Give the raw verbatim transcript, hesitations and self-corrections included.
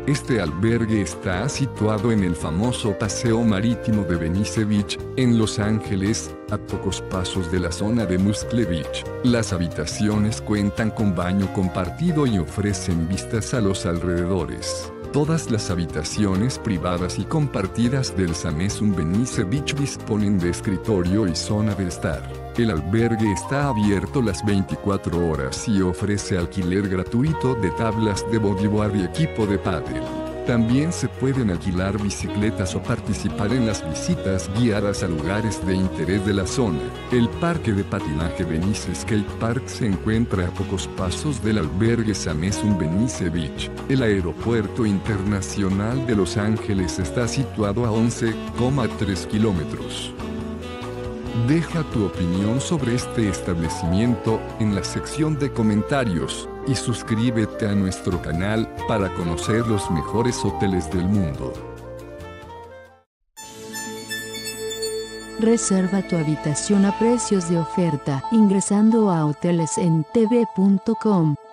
Este albergue está situado en el famoso Paseo Marítimo de Venice Beach, en Los Ángeles, a pocos pasos de la zona de Muscle Beach. Las habitaciones cuentan con baño compartido y ofrecen vistas a los alrededores. Todas las habitaciones privadas y compartidas del Samsung Venice Beach disponen de escritorio y zona de estar. El albergue está abierto las veinticuatro horas y ofrece alquiler gratuito de tablas de bodyboard y equipo de pádel. También se pueden alquilar bicicletas o participar en las visitas guiadas a lugares de interés de la zona. El parque de patinaje Venice Skate Park se encuentra a pocos pasos del albergue Samsung Venice Beach. El aeropuerto internacional de Los Ángeles está situado a once coma tres kilómetros. Deja tu opinión sobre este establecimiento en la sección de comentarios y suscríbete a nuestro canal para conocer los mejores hoteles del mundo. Reserva tu habitación a precios de oferta ingresando a hoteles en t v punto com.